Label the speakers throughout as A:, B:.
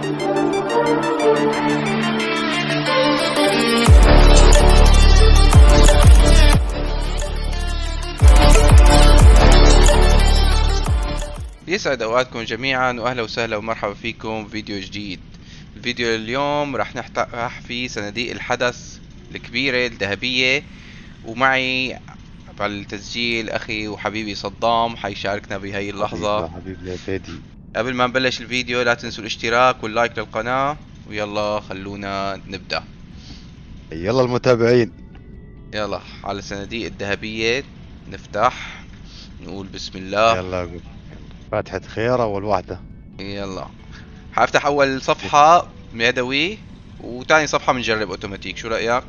A: يسعد اوقاتكم جميعا واهلا وسهلا ومرحبا فيكم فيديو جديد. الفيديو اليوم راح نفتح فيه صناديق الحدث الكبيرة الذهبية، ومعي بالتسجيل اخي وحبيبي صدام حيشاركنا بهي اللحظة.
B: حبيبي يا فادي،
A: قبل ما نبلش الفيديو لا تنسوا الاشتراك واللايك للقناة، ويلا خلونا نبدأ.
B: يلا المتابعين،
A: يلا على الصناديق الذهبية نفتح، نقول بسم الله.
B: يلا فاتحة خير اول واحدة.
A: يلا حافتح اول صفحة يدوي وتاني صفحة بنجرب اوتوماتيك، شو رأيك؟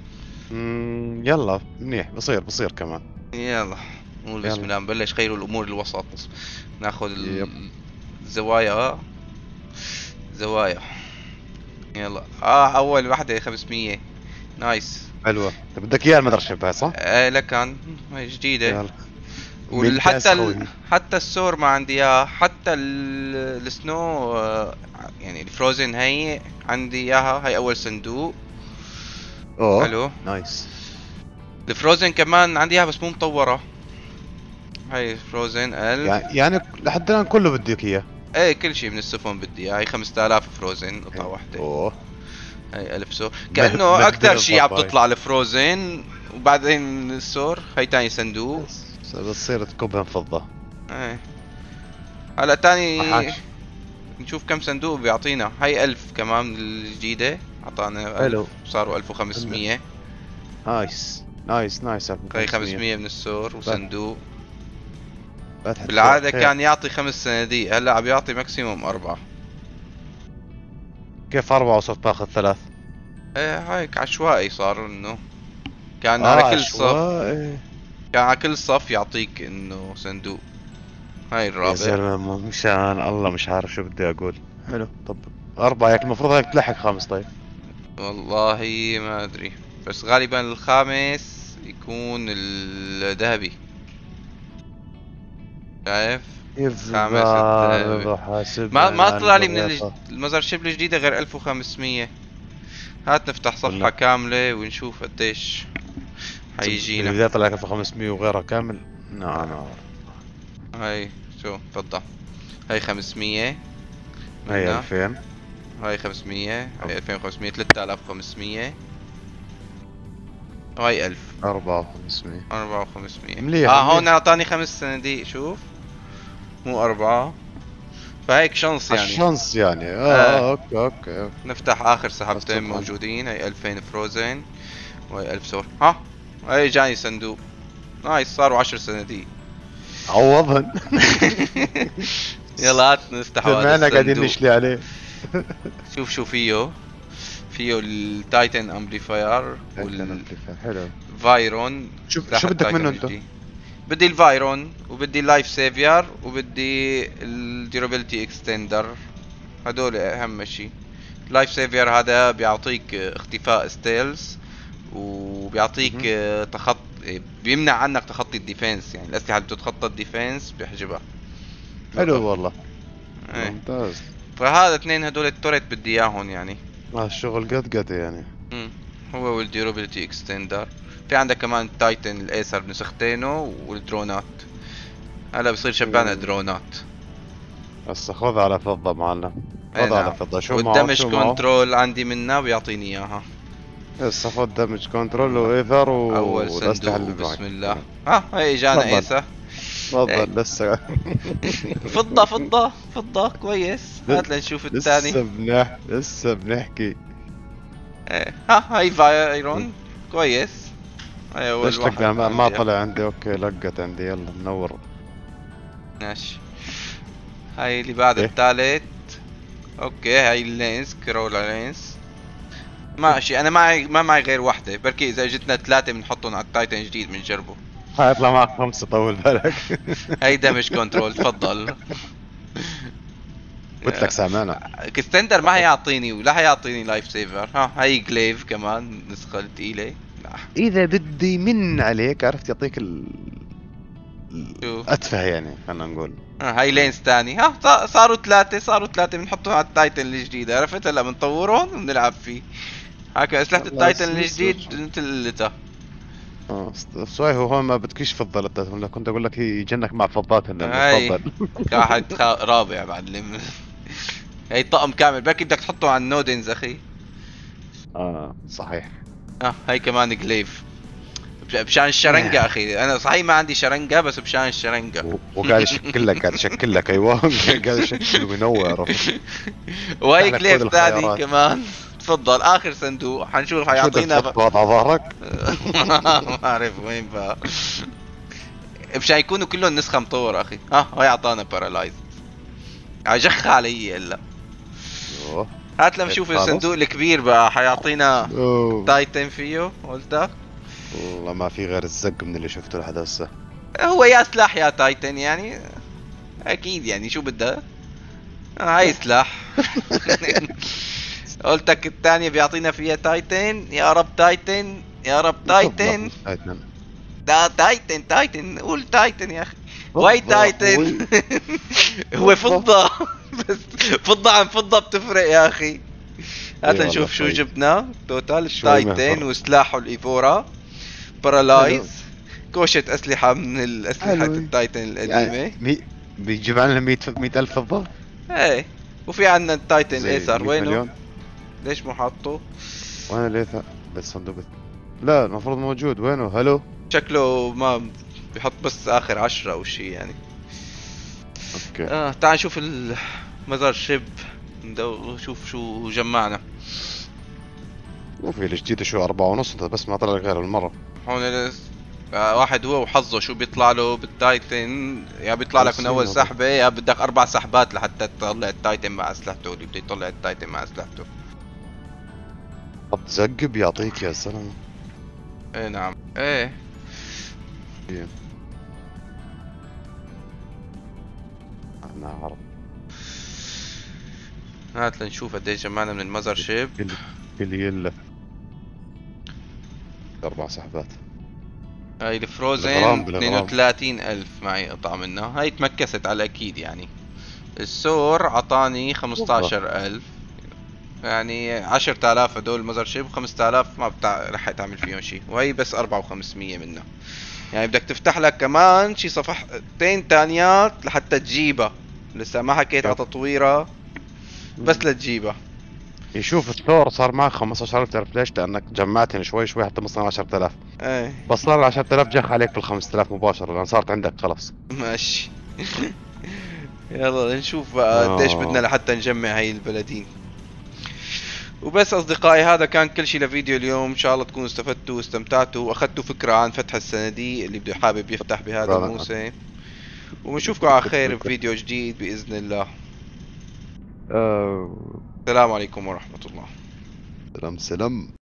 B: يلا منيح، بصير كمان.
A: يلا نقول بسم
B: يلا.
A: الله، نبلش خير الامور الوسط. ناخذ
B: يب.
A: الزوايا زوايا. يلا اول واحدة 500 نايس.
B: حلوة، انت بدك اياها المدرسة بها صح؟
A: لكن هاي جديدة.
B: يلا.
A: وحتى حتى السور ما عندي اياها، حتى السنو يعني الفروزن هي عندي اياها. هاي اول صندوق.
B: اوه
A: حلو.
B: نايس.
A: الفروزن كمان عندي اياها بس مو مطورة. هاي فروزن
B: يعني لحد الان كله بدك اياه.
A: ايه كل شيء من السفن بدي اياه. هاي 5000 فروزن قطعة واحدة.
B: اوه
A: هاي 1000 سور، كأنه اكثر شيء عم تطلع الفروزن وبعدين السور. هاي تاني صندوق
B: بتصير تكبها فضة.
A: ايه هلا تاني نشوف كم صندوق بيعطينا. هاي 1000 كمان من الجديدة، اعطانا
B: حلو،
A: صاروا 1500.
B: نايس.
A: هاي 500 من السور وصندوق.
B: فاتحة
A: بالعادة
B: خير.
A: كان يعطي 5 صناديق، هلا عم يعطي ماكسيموم 4.
B: كيف 4 وصرت تاخذ 3؟
A: ايه هيك عشوائي صار، انه كان على كل صف، كان على كل صف يعطيك انه صندوق. هاي
B: يا
A: الرابع.
B: زلمة مشان الله مش عارف شو بدي اقول. حلو، طب 4 هيك المفروض هيك تلحق 5. طيب
A: والله ما ادري، بس غالبا الخامس يكون الذهبي. شايف؟ خامس الذهبي. ما طلع لي من المزر شيب الجديدة غير 1500. هات نفتح صفحة كاملة ونشوف قديش حيجينا.
B: اذا طلع 1500 وغيرها كامل. نعم.
A: هاي شو تفضل. هاي 500.
B: هاي 2000.
A: هاي 500. هاي 2500. 3500. وهاي 1000.
B: 4500.
A: 4500
B: مليح.
A: هون اعطاني 5 صناديق. شوف مو 4، فهيك شانس يعني.
B: شانس يعني. اوكي.
A: نفتح اخر سحبتين موجودين. هاي 2000 فروزن وهي 1000 سور. هاي جاني صندوق نايس، صاروا 10 صناديق.
B: عوضهن.
A: يلا هات نفتح هذا
B: انا
A: الصندوق.
B: قاعدين نشلي عليه.
A: شوف شو فيه التايتن امبليفاير
B: حلو.
A: فايرون.
B: شو بدك منه انت؟
A: بدي الفايرون وبدي اللايف سيفير وبدي الديورابيلتي اكستندر. هدول اهم شيء. اللايف سيفير هذا بيعطيك اختفاء ستيلز، وبيعطيك بيمنع عنك تخطي الديفنس. يعني الاسلحه اللي بتتخطى الديفنس بيحجبها.
B: حلو والله.
A: ممتاز. فهذا اثنين هدول التوريت بدي اياهم يعني.
B: الشغل قد يعني.
A: هو والديورابيلتي اكستندر. في عندك كمان تايتن الايسر بنسختينه والدرونات. هلا بصير شبعنا درونات.
B: هسه خذ على فضة معلم. خذ على فضة. شو معه؟
A: والدمج كنترول عندي منها بيعطيني اياها.
B: هسه خذ دمج كنترول وايثر
A: اول صندوق بسم الله. هاي اجانا ايسر.
B: تفضل. لسه
A: فضة كويس. هات لنشوف الثاني.
B: لسه بنحكي.
A: هاي فايرون كويس. هاي اول واحد.
B: ما طلع عندي. اوكي لقت عندي. يلا منور.
A: ماشي. هاي اللي بعد الثالث. اوكي هاي اللينس كرولا لينس. ماشي انا ما معي غير واحدة. بركي اذا اجتنا 3 بنحطهم على التايتن جديد بنجربه.
B: هيطلع معك 5 طول بالك.
A: هاي دمج كنترول. تفضل.
B: قلت لك سامعنا.
A: كستندر ما هيعطيني ولا هيعطيني لايف سيفر. هاي جليف كمان نسخة ثقيلة.
B: اذا بدي من عليك عرفت يعطيك
A: شو
B: الاتفه يعني خلينا نقول.
A: هاي لينز تاني. ها صاروا ثلاثة بنحطهم على التايتن الجديد، عرفت؟ هلا بنطورهم وبنلعب فيه. هاك اسلحة
B: والله
A: التايتن الجديد مثل قلتها.
B: سواي هو هون ما بدكش فضة للتاتهم، كنت اقول لك هي يجنك مع فضات لانه
A: هاي
B: تفضل.
A: واحد رابع معلم. هي طقم كامل، بركي بدك تحطه على النودنز اخي.
B: اه صحيح.
A: هاي كمان جليف بشان الشرنقة اخي. انا صحيح ما عندي شرنقة، بس بشان الشرنقة.
B: وقاعد يشكل لك قاعد يشكل لك ايوه قاعد يشكل وينور.
A: وهي
B: لك
A: جليف
B: كل
A: ثاني
B: الخيارات.
A: كمان. تفضل اخر صندوق حنشوف
B: شو بدك
A: حيعطينا
B: تحط وضع ظهرك؟
A: ما بعرف وين بقى. مشان يكونوا كلهم نسخة مطورة اخي. هاي اعطانا بارالايز. عجخ علي هلا.
B: ايوه
A: هات لما نشوف
B: خلاص.
A: الصندوق الكبير بقى حيعطينا
B: أوه.
A: تايتن فيه قلتك.
B: والله ما في غير الزق من اللي شفته لحد هسه.
A: هو يا سلاح يا تايتن يعني. اكيد يعني شو بدها. هاي سلاح. قلتك الثانية بيعطينا فيها تايتن. يا رب تايتن يا رب تايتن.
B: تايتن.
A: دا تايتن قول تايتن يا اخي. واي تايتن. هو فضة. بس فضة عن فضة بتفرق يا اخي. هات
B: والله
A: نشوف شو
B: طيب.
A: جبنا توتال.
B: شوي
A: تايتن
B: مهبر.
A: وسلاحه الايفورا. بارالايز. كوشة اسلحة من الاسلحة
B: حلو.
A: التايتن القديمة.
B: يعني بيجيب عنا 100,000 فضة؟
A: ايه. وفي عندنا التايتن
B: زي
A: الايسر
B: 100
A: وينه؟
B: مليون.
A: ليش مو حاطه؟
B: وانا ليه بالصندوق؟ لا المفروض موجود. وينه؟ هلو.
A: شكله ما بيحط بس اخر 10 او شي يعني.
B: اوكي.
A: تعال نشوف المزار شيب. شوف شو جمعنا.
B: وفي الجديد شو 4.5 انت بس ما طلع لك غير المرة.
A: هون واحد هو وحظه شو بيطلع له بالتايتن. يا بيطلع لك من اول سحبة، يا بدك 4 سحبات لحتى تطلع التايتن مع اسلحته. اللي بده يطلع التايتن مع اسلحته.
B: طب زق بيعطيك يا زلمة.
A: ايه نعم ايه.
B: إيه. انا عارف.
A: هات لنشوف قديش جمعنا من المزر شيب.
B: اللي يلا 4 سحبات.
A: هاي الفروزن
B: بالغرام
A: 32,000 معي قطعة منها. هاي تمكست على اكيد يعني. السور عطاني 15,000. يعني 10,000 هدول المزر شيب. 5,000 ما رح تعمل فيهم شي. وهي بس 4,500 منها. يعني بدك تفتح لك كمان شي صفحتين تانيات لحتى تجيبها. لسه ما حكيت على تطويرها بس لتجيبها.
B: يشوف الثور صار معك 15,000. تعرف ليش؟ لانك جمعتني شوي شوي حتى وصلنا 10,000.
A: ايه
B: بس صار 10,000 جاك عليك بال 5,000 مباشرة لان صارت عندك خلص.
A: ماشي. يلا نشوف بقى قديش بدنا لحتى نجمع هاي البلدين. وبس اصدقائي، هذا كان كل شيء لفيديو اليوم. ان شاء الله تكونوا استفدتوا واستمتعتوا واخذتوا فكرة عن فتح الصناديق اللي بده حابب يفتح بهذا الموسم. ونشوفكم على خير بفيديو جديد بإذن الله. السلام عليكم ورحمة الله.
B: سلام.